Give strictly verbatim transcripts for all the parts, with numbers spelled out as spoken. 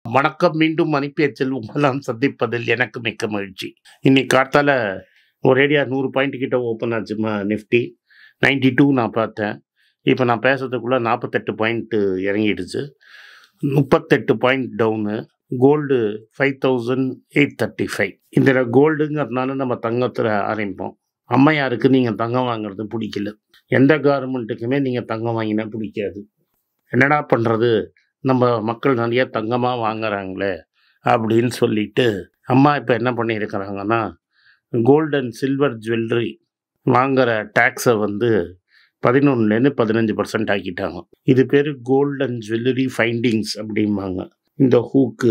வணக்கம். மீண்டும் மணிப்பேச்சில் உங்களெல்லாம் சந்திப்பதில் எனக்கு மிக்க மகிழ்ச்சி. இன்னைக்கு காத்தால ஒரேடியா நூறு பாயிண்ட் கிட்ட ஓப்பன் ஆச்சுமா நிஃப்டி. தொண்ணூற்று இரண்டு நான் பார்த்தேன். இப்போ நான் பேசுறதுக்குள்ள நாற்பத்தி எட்டு பாயிண்ட் இறங்கிடுச்சு. முப்பத்தி எட்டு point down. Gold five thousand eight thirty five. இதில் கோல்டுங்கிறதுனால நம்ம தங்கத்தில் ஆரம்பிப்போம். அம்மையாருக்கு நீங்கள் தங்கம் வாங்குறது பிடிக்கல. எந்த கவர்மெண்ட்டுக்குமே நீங்கள் தங்கம் வாங்கினா பிடிக்காது. என்னடா பண்ணுறது, நம்ம மக்கள் நிறைய தங்கமாக வாங்குறாங்களே அப்படின்னு சொல்லிட்டு அம்மா இப்போ என்ன பண்ணியிருக்கிறாங்கன்னா, கோல்டு அண்ட் சில்வர் ஜுவல்லரி வாங்குகிற டேக்ஸை வந்து பதினொன்றுலேருந்து பதினஞ்சு பர்சன்ட் ஆக்கிட்டாங்க. இது பேர் கோல்டு அண்ட் ஜுவல்லரி ஃபைண்டிங்ஸ் அப்படிம்பாங்க. இந்த ஹூக்கு,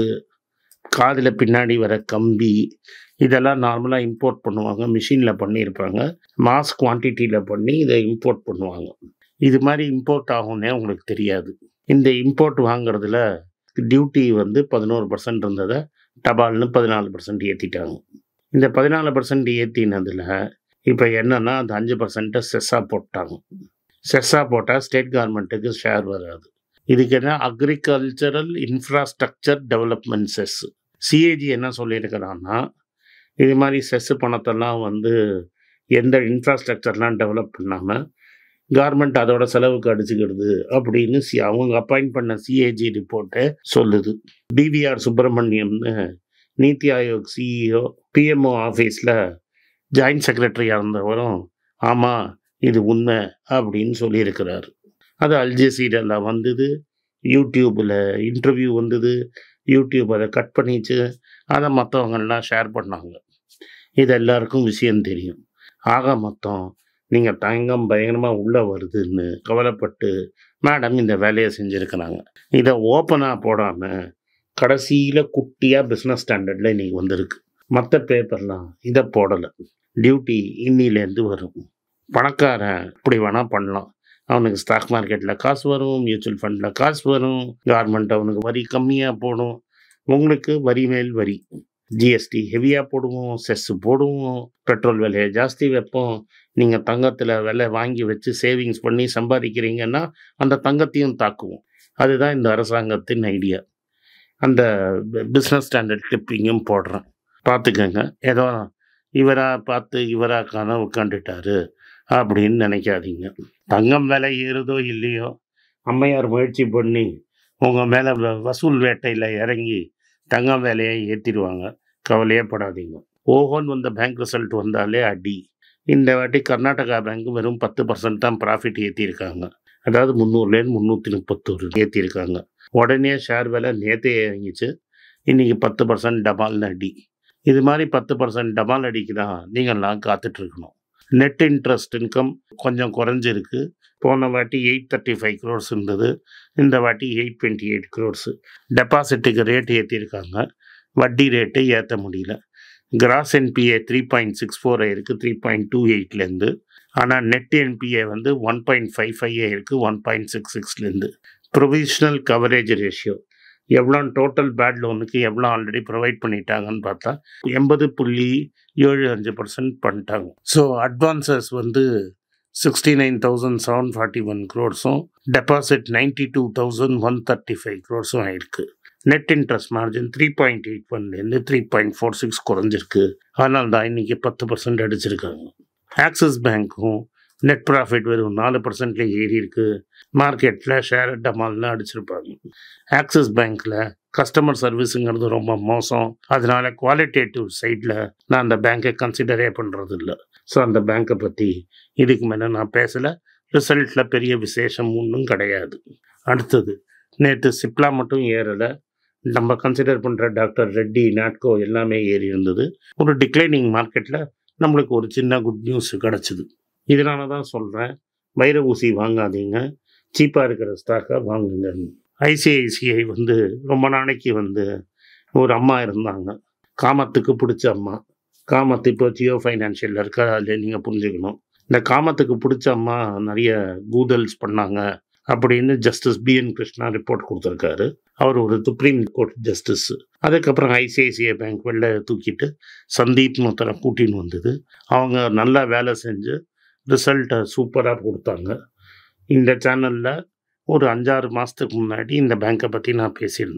காதில் பின்னாடி வர கம்பி, இதெல்லாம் நார்மலாக இம்போர்ட் பண்ணுவாங்க. மிஷினில் பண்ணியிருப்பாங்க. மாஸ் குவான்டிட்டியில் பண்ணி இதை இம்போர்ட் பண்ணுவாங்க. இது மாதிரி இம்போர்ட் ஆகும்னே உங்களுக்கு தெரியாது. இந்த இம்போர்ட் வாங்குறதுல டியூட்டி வந்து பதினோரு பர்சன்ட் இருந்ததை டபால்னு பதினாலு பர்சன்ட் ஏற்றிட்டாங்க. இந்த பதினாலு பர்சன்ட் ஏற்றினதில் இப்போ என்னென்னா அந்த அஞ்சு பர்சன்ட்டை செஸ்ஸாக போட்டாங்க. செஸ்ஸாக போட்டால் ஸ்டேட் கவர்மெண்ட்டுக்கு ஷேர் வராது. இதுக்கு என்ன agricultural infrastructure development cess. CAG என்ன சொல்லியிருக்கிறான்னா, இது மாதிரி செஸ் பணத்தெல்லாம் வந்து எந்த இன்ஃப்ராஸ்ட்ரக்சர்லாம் டெவலப் பண்ணாமல் கவர்மெண்ட் அதோட செலவுக்கு அடிச்சுக்கிறது அப்படின்னு சி அவங்க அப்பாயிண்ட் பண்ண சிஏஜி ரிப்போர்ட்டை சொல்லுது. டிவிஆர் சுப்பிரமணியம்னு நீத்தி ஆயோக் சிஇஓ பிஎம்ஓ ஆஃபீஸில் ஜாயின்ட் செக்ரட்டரியாக இருந்தவரும் ஆமாம் இது உண்மை அப்படின்னு சொல்லியிருக்கிறாரு. அது அல்ஜசீராவில் வந்தது, யூடியூப்பில் இன்டர்வியூ வந்தது, யூடியூப் அதை கட் பண்ணிச்சு, அதை மற்றவங்கெல்லாம் ஷேர் பண்ணாங்க. இது எல்லாருக்கும் விஷயம் தெரியும். ஆக மொத்தம் நீங்கள் தங்கம் பயங்கரமாக உள்ளே வருதுன்னு கவலைப்பட்டு மேடம் இந்த வேலையை செஞ்சுருக்கிறாங்க. இதை ஓப்பனாக போடாமல் கடைசியில் குட்டியாக பிஸ்னஸ் ஸ்டாண்டர்டில் இன்றைக்கி வந்திருக்கு. மற்ற பேப்பர்லாம் இதை போடலை. டியூட்டி இன்னிலேருந்து வரும். பணக்காரன் இப்படி வேணால் பண்ணலாம். அவனுக்கு ஸ்டாக் மார்க்கெட்டில் காசு வரும், மியூச்சுவல் ஃபண்டில் காசு வரும், கவர்மெண்ட் அவனுக்கு வரி கம்மியாக போடும். உங்களுக்கு வரி மேல் வரி. ஜிஎஸ்டி ஹெவியாக போடுவோம், செஸ் போடுவோம், பெட்ரோல் விலையை ஜாஸ்தி வைப்போம். நீங்கள் தங்கத்தில் விலை வாங்கி வச்சு சேவிங்ஸ் பண்ணி சம்பாதிக்கிறீங்கன்னா அந்த தங்கத்தையும் தாக்குவோம். அதுதான் இந்த அரசாங்கத்தின் ஐடியா. அந்த பிஸ்னஸ் ஸ்டாண்டர்ட் கிளிப்பிங்கும் போடுறேன், பார்த்துக்கங்க. ஏதோ இவராக பார்த்து இவராக கனவு உட்காந்துட்டாரு அப்படின்னு நினைக்காதீங்க. தங்கம் விலை ஏறுதோ இல்லையோ, அம்மையார் முயற்சி பண்ணி உங்கள் மேலே வசூல் வேட்டையில் இறங்கி தங்கம் வேலையை ஏற்றிடுவாங்க. கவலையே படாதீங்க. ஓஹோன்னு வந்த பேங்க் ரிசல்ட் வந்தாலே அடி. இந்த வாட்டி கர்நாடகா பேங்க் வெறும் பத்து பர்சன்ட் தான் ப்ராஃபிட் ஏற்றிருக்காங்க. அதாவது முந்நூறுலேருந்து முந்நூற்றி முப்பத்தொரு ஏற்றிருக்காங்க. உடனே ஷேர் விலை நேற்றே இறங்கிச்சு. இன்றைக்கி பத்து பர்சன்ட் டபால்னு அடி. இது மாதிரி பத்து பர்சன்ட் டபால் அடிக்கு தான் நீங்கள்லாம் காத்துட்ருக்கணும். நெட் இன்ட்ரெஸ்ட் இன்கம் கொஞ்சம் குறைஞ்சிருக்கு. போன வாட்டி எயிட் தேர்ட்டி ஃபைவ் க்ரோர்ஸ் இருந்தது, இந்த வாட்டி எயிட் டுவெண்ட்டி எயிட் க்ரோர்ஸு. டெபாசிட்டுக்கு ரேட்டு ஏற்றிருக்காங்க, வட்டி ரேட்டு ஏற்ற முடியல. Gross NPA three point six four இருக்குது த்ரீ பாயிண்ட் டூ எயிட்லேருந்து. ஆனால் நெட் என்பிஏ வந்து ஒன் பாயிண்ட் ஃபைவ் ஃபைவ் இருக்குது ஒன் பாயிண்ட் சிக்ஸ் சிக்ஸ்லேருந்து. ப்ரொவிஷனல் கவரேஜ் ரேஷியோ எவ்வளோ டோட்டல் பேட் லோனுக்கு எவ்வளோ ஆல்ரெடி ப்ரொவைட் பண்ணிட்டாங்கன்னு பார்த்தா எண்பது புள்ளி ஏழு அஞ்சு பர்சன்ட் பண்ணிட்டாங்க. ஸோ அட்வான்சஸ் வந்து sixty nine thousand seven forty one க்ரோர்ஸும் deposit ninety two thousand one thirty five க்ரோர்ஸும் ஆயிருக்கு. Net interest margin three point eight ஒன்லேருந்து த்ரீ பாயிண்ட் ஃபோர் சிக்ஸ் குறைஞ்சிருக்கு. அதனால தான் இன்றைக்கி பத்து பர்சன்ட் அடிச்சிருக்காங்க. ஆக்சிஸ் பேங்க்கும் நெட் ப்ராஃபிட் வெறும் நாலு பர்சன்ட்லேயே ஏறி இருக்குது. மார்க்கெட்டில் ஷேர் டமால்னு அடிச்சிருப்பாங்க. ஆக்சிஸ் பேங்க்கில் கஸ்டமர் சர்வீஸுங்கிறது ரொம்ப மோசம். அதனால குவாலிட்டேட்டிவ் சைடில் நான் அந்த பேங்க்கை கன்சிடரே பண்ணுறது இல்லை. ஸோ அந்த பேங்க்கை பற்றி இதுக்கு மேலே நான் பேசலை. ரிசல்ட்டில் பெரிய விசேஷம் ஒன்றும் கிடையாது. அடுத்தது, நேற்று சிப்லா மட்டும் ஏறலை. நம்ம கன்சிடர் பண்ணுற டாக்டர் ரெட்டி, நாட்கோ எல்லாமே ஏறி இருந்தது. ஒரு டிக்ளைனிங் மார்க்கெட்டில் நம்மளுக்கு ஒரு சின்ன குட் நியூஸ் கிடச்சிது. இதனால தான் சொல்கிறேன், வைர ஊசி வாங்காதீங்க, சீப்பாக இருக்கிற ஸ்டாக்கை வாங்குங்க. ஐசிஐசிஐ வந்து ரொம்ப நாளைக்கு வந்து ஒரு அம்மா இருந்தாங்க, காமத்துக்கு பிடிச்ச அம்மா. காமத்து இப்போ ஜியோ ஃபைனான்ஷியலில் இருக்கா, அதில் நீங்கள் புரிஞ்சுக்கணும். இந்த காமத்துக்கு பிடிச்ச அம்மா நிறைய கூதல்ஸ் பண்ணாங்க அப்படின்னு justice B N Krishna report கொடுத்துருக்காரு. அவர் ஒரு சுப்ரீம் கோர்ட் ஜஸ்டிஸ். அதுக்கப்புறம் ஐசிஐசிஐ பேங்க் வெளில தூக்கிட்டு சந்தீப் ஒருத்தரை கூட்டின்னு வந்தது. அவங்க நல்லா வேலை செஞ்சு ரிசல்ட்டை சூப்பராக கொடுத்தாங்க. இந்த சேனலில் ஒரு அஞ்சாறு மாதத்துக்கு முன்னாடி இந்த பேங்க்கை பற்றி நான் பேசியிருந்தேன்.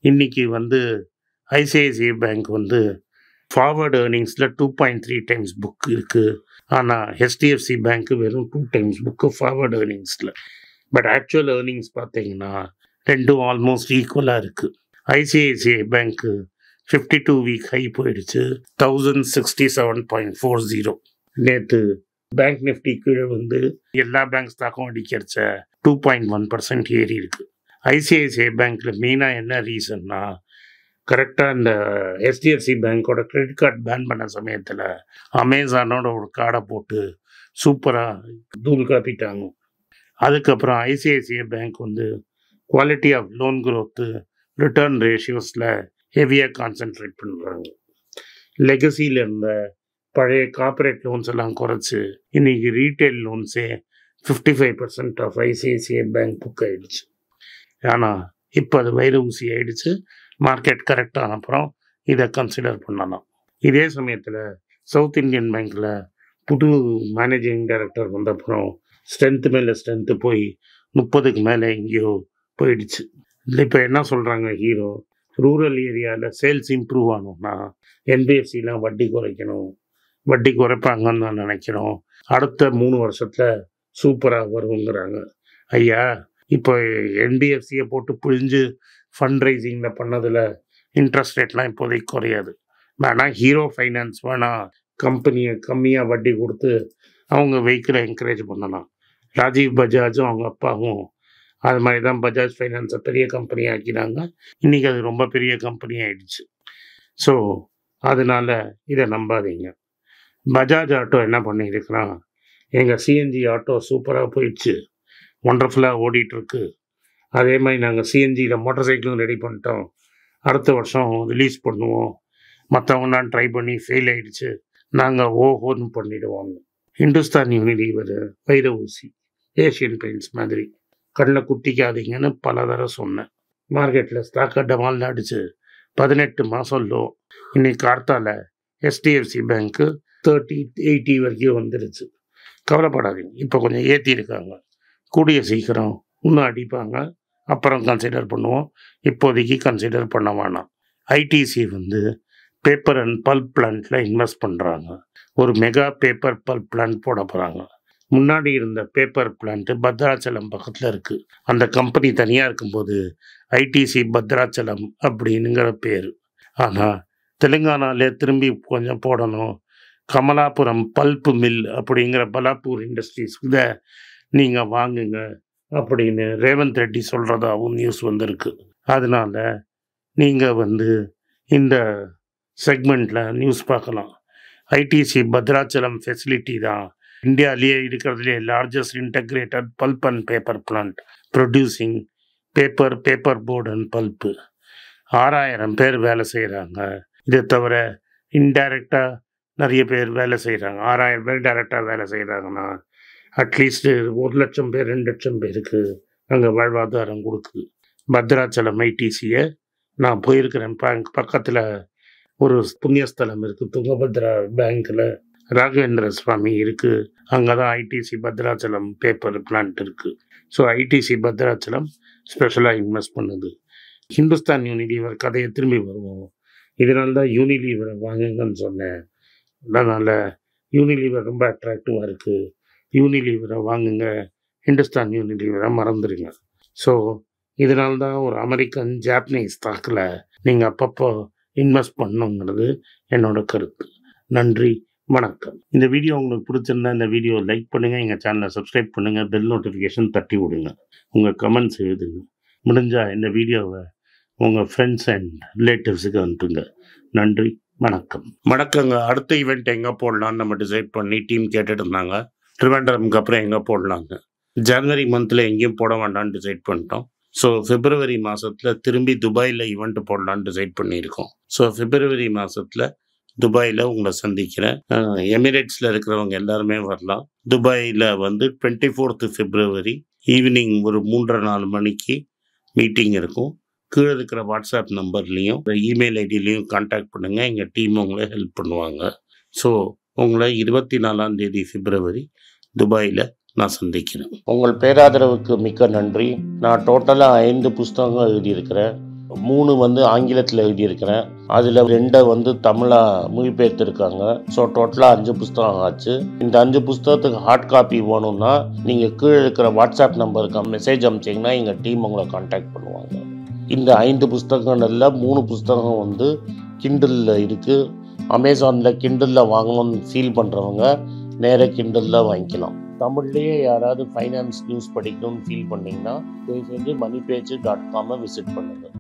இன்றைக்கி வந்து ஐசிஐசிஐ பேங்க் வந்து ஃபார்வர்டு ஏர்னிங்ஸில் two point three times book இருக்குது. ஆனால் ஹெச்டிஎஃப்சி பேங்க்கு வெறும் டூ டைம்ஸ் புக்கு ஃபார்வர்டு ஏர்னிங்ஸில். பட் ஆக்சுவல் ஏர்னிங்ஸ் பார்த்தீங்கன்னா ரெண்டும் ஆல்மோஸ்ட் ஈக்குவலாக இருக்குது. ICICI bank fifty two week high போயிடுச்சு, thousand sixty seven point four zero. நேற்று பேங்க் நிஃப்டி கீழே வந்து எல்லா பேங்க் ஸ்டாக்கும் அடிக்கிறச்ச டூ பாயிண்ட் ஒன் பர்சன்ட் ஏறி இருக்குது. ஐசிஐசிஐ பேங்க்கில் மெயினாக என்ன ரீசன்னா, கரெக்டாக இந்த ஹெச்டிஎஃப்சி பேங்க்கோட கிரெடிட் கார்டு பேன் பண்ண சமயத்தில் அமேசானோட ஒரு கார்டை போட்டு சூப்பராக தூள் காப்பிட்டாங்க. அதுக்கப்புறம் ஐசிஐசிஐ பேங்க் வந்து quality of loan growth, return ரேஷியோஸில் ஹெவியாக கான்சென்ட்ரேட் பண்ணுறாங்க. லெகசியில் இருந்த பழைய கார்பரேட் லோன்ஸ் எல்லாம் குறைச்சி இன்றைக்கி ரீட்டைல் லோன்ஸே fifty five percent of ICICI bank book ஆகிடுச்சு. ஆனால் இப்போ அது வைர ஊசி ஆகிடுச்சு. மார்க்கெட் கரெக்டான அப்புறம் இதை கன்சிடர் பண்ணலாம். இதே சமயத்தில் சவுத் இந்தியன் பேங்க்கில் புது மேனேஜிங் டைரக்டர் வந்தப்புறம் ஸ்ட்ரென்த்து மேலே ஸ்ட்ரென்த்து போய் முப்பதுக்கு மேலே எங்கேயோ போயிடுச்சு. இல்லை இப்போ என்ன சொல்கிறாங்க ஹீரோ, ரூரல் ஏரியாவில் சேல்ஸ் இம்ப்ரூவ் ஆகணும்னா என்பிஎஃப்சிலாம் வட்டி குறைக்கணும், வட்டி குறைப்பாங்கன்னு நான் நினைக்கிறோம், அடுத்த மூணு வருஷத்தில் சூப்பராக வருங்கிறாங்க. ஐயா, இப்போ என்பிஎஃப்சியை போட்டு புழிஞ்சு ஃபண்ட் ரைசிங்கில் பண்ணதில் இன்ட்ரெஸ்ட் ரேட்லாம் இப்போதைக்கு குறையாது. வேணால் ஹீரோ ஃபைனான்ஸ் வேணால் கம்பெனியை கம்மியாக வட்டி கொடுத்து அவங்க வெஹிக்கிளை என்கரேஜ் பண்ணலாம். ராஜீவ் பஜாஜும் அவங்க அப்பாவும் அது மாதிரி தான் பஜாஜ் ஃபைனான்ஸை பெரிய கம்பெனி ஆக்கினாங்க. இன்றைக்கி அது ரொம்ப பெரிய கம்பெனி ஆகிடுச்சு. ஸோ அதனால் இதை நம்பாதீங்க. பஜாஜ் ஆட்டோ என்ன பண்ணியிருக்கிறான், எங்கள் சிஎன்ஜி ஆட்டோ சூப்பராக போயிடுச்சு, ஒண்டர்ஃபுல்லாக ஓடிட்டுருக்கு, அதே மாதிரி நாங்கள் சிஎன்ஜியில் மோட்டார் சைக்கிளும் ரெடி பண்ணிட்டோம், அடுத்த வருஷம் ரிலீஸ் பண்ணுவோம், மற்றவங்களாம் ட்ரை பண்ணி ஃபெயில் ஆகிடுச்சு, நாங்கள் ஓஹோன்னு பண்ணிவிடுவோம். ஹிந்துஸ்தான் யூனிலீவர், வைர ஊசி, ஏஷியன் பெயிண்ட்ஸ் மாதிரி கண்ணில் குத்திக்காதீங்கன்னு பல தடவை சொன்னேன். மார்க்கெட்டில் ஸ்டாக்கை டமால்னு அடிச்சு பதினெட்டு மாதம் லோ. இன்னைக்கு கார்த்தால ஹெச்டிஎஃப்சி பேங்க்கு தேர்ட்டி எயிட்டி வரைக்கும் வந்துடுச்சு. கவலைப்படாதீங்க, இப்போ கொஞ்சம் ஏற்றிருக்காங்க, கூடிய சீக்கிரம் இன்னும் அடிப்பாங்க, அப்புறம் கன்சிடர் பண்ணுவோம். இப்போதைக்கு கன்சிடர் பண்ண வேணாம். ஐடிசி வந்து பேப்பர் அண்ட் பல்ப் பிளான்ட்டில் இன்வெஸ்ட் பண்ணுறாங்க. ஒரு மெகா பேப்பர் பல்ப் பிளான்ட் போட போகிறாங்க. முன்னாடி இருந்த பேப்பர் பிளான்ட்டு பத்ராச்சலம் பக்கத்தில் இருக்குது. அந்த கம்பெனி தனியாக இருக்கும்போது ஐடிசி பத்ராச்சலம் அப்படின்னுங்கிற பேர். ஆனால் தெலுங்கானாலே திரும்பி கொஞ்சம் போடணும், கமலாபுரம் பல்ப் மில் அப்படிங்கிற பலாப்பூர் இண்டஸ்ட்ரீஸ் இதை நீங்கள் வாங்குங்க அப்படின்னு ரேவந்த் ரெட்டி சொல்கிறதாகவும் நியூஸ் வந்திருக்கு. அதனால் நீங்கள் வந்து இந்த செக்மெண்ட்டில் நியூஸ் பார்க்கலாம். ஐடிசி பத்ராச்சலம் ஃபெசிலிட்டி தான் இந்தியாவிலேயே இருக்கிறதுலே largest integrated pulp and paper plant producing paper, paper board and pulp. ஆறாயிரம் பேர் வேலை செய்கிறாங்க. இதை தவிர இன்டைரக்டாக நிறைய பேர் வேலை செய்கிறாங்க. ஆறாயிரம் பேர் டைரெக்டாக வேலை செய்கிறாங்கன்னா அட்லீஸ்ட்டு ஒரு லட்சம் பேர் ரெண்டு லட்சம் பேருக்கு அங்கே வாழ்வாதாரம் கொடுக்குது. பத்ராச்சலம் ஐடிசியை நான் போயிருக்கிறேன். பேங்க் பக்கத்தில் ஒரு புண்ணியஸ்தலம் இருக்குது, துங்கபத்ரா பேங்க்கில் ராகவேந்திர சுவாமி இருக்குது, அங்கே தான் ஐடிசி பத்ராச்சலம் பேப்பர் பிளான்ட் இருக்குது. ஸோ ஐடிசி பத்ராச்சலம் ஸ்பெஷலாக இன்வெஸ்ட் பண்ணுது. ஹிந்துஸ்தான் யூனிலீவர் கதையை திரும்பி வருவோம். இதனால தான் யூனிலீவரை வாங்குங்கன்னு சொன்னேன். அதனால் யூனிலீவர் ரொம்ப அட்ராக்டிவாக இருக்குது, யூனிலீவரை வாங்குங்க, ஹிந்துஸ்தான் யூனிலீவரை மறந்துடுங்க. ஸோ இதனால தான் ஒரு அமெரிக்கன் ஜாப்பனீஸ் ஸ்டாக்கில் நீங்கள் அப்பப்போ இன்வெஸ்ட் பண்ணணுங்கிறது என்னோட கருத்து. நன்றி, வணக்கம். இந்த வீடியோ உங்களுக்கு பிடிச்சிருந்தா இந்த வீடியோ லைக் பண்ணுங்கள், எங்கள் சேனலை சப்ஸ்கிரைப் பண்ணுங்கள், பெல் நோட்டிஃபிகேஷன் தட்டி விடுங்க, உங்கள் கமெண்ட்ஸ் எழுதுங்க. முடிஞ்சால் இந்த வீடியோவை உங்கள் ஃப்ரெண்ட்ஸ் அண்ட் ரிலேட்டிவ்ஸுக்கு அனுப்புங்க. நன்றி, வணக்கம். வணக்கங்க. அடுத்த ஈவெண்ட் எங்கே போடலான்னு நம்ம டிசைட் பண்ணி டீம் கேட்டுட்டு இருந்தாங்க. ட்ரிவாண்டரம்க்கு அப்புறம் எங்கே போடலாங்க, ஜனவரி மந்தில் எங்கேயும் போட வேண்டாம்னு டிசைட் பண்ணிட்டோம். ஸோ பிப்ரவரி மாதத்தில் திரும்பி துபாயில் ஈவெண்ட் போடலான்னு டிசைட் பண்ணியிருக்கோம். ஸோ பிப்ரவரி மாதத்தில் துபாயில் உங்களை சந்திக்கிறேன். எமிரேட்ஸில் இருக்கிறவங்க எல்லாருமே வரலாம். துபாயில் வந்து டுவெண்ட்டி ஃபோர்த்து பிப்ரவரி ஈவினிங் ஒரு மூன்றரை நாலு மணிக்கு மீட்டிங் இருக்கும். கீழே இருக்கிற வாட்ஸ்அப் நம்பர்லேயும் இமெயில் ஐடியிலையும் கான்டாக்ட் பண்ணுங்கள், எங்கள் டீம் உங்களை ஹெல்ப் பண்ணுவாங்க. ஸோ உங்களை இருபத்தி நாலாம் தேதி பிப்ரவரி துபாயில் நான் சந்திக்கிறேன். உங்கள் பேராதரவுக்கு மிக்க நன்றி. நான் டோட்டலாக ஐந்து புஸ்தகங்கள் எழுதியிருக்கிறேன். மூணு வந்து ஆங்கிலத்தில் எழுதியிருக்கிறேன். அதில் ரெண்டை வந்து தமிழாக மொழிபெயர்த்துருக்காங்க. ஸோ டோட்டலாக அஞ்சு புஸ்தகம் ஆச்சு. இந்த அஞ்சு புஸ்தகத்துக்கு ஹார்ட் காப்பி வேணும்னா நீங்கள் கீழே இருக்கிற வாட்ஸ்அப் நம்பருக்கு மெசேஜ் அனுப்பிச்சிங்கன்னா எங்கள் டீம் உங்களை கான்டாக்ட் பண்ணுவாங்க. இந்த ஐந்து புஸ்தகங்களில் மூணு புஸ்தகம் வந்து கிண்டலில் இருக்குது. அமேசானில் கிண்டலில் வாங்கணும்னு ஃபீல் பண்ணுறவங்க நேராக கிண்டலில் வாங்கிக்கலாம். தமிழ்லேயே யாராவது ஃபைனான்ஸ் நியூஸ் படிக்கணும்னு ஃபீல் பண்ணிங்கன்னா தயவு செஞ்சு மணி பேஜ் டாட் காமை விசிட் பண்ணுங்கள்.